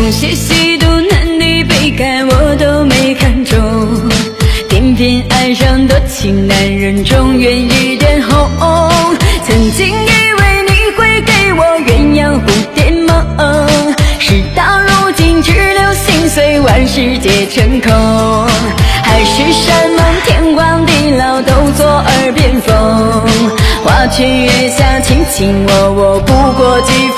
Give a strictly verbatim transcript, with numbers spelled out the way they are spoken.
东邪西毒男女比干我都没看中，偏偏爱上多情男人中原一点红。曾经以为你会给我鸳鸯蝴蝶梦，事到如今只留心碎，万事皆成空。海誓山盟天荒地老都作耳边风，花前月下卿卿我我不过几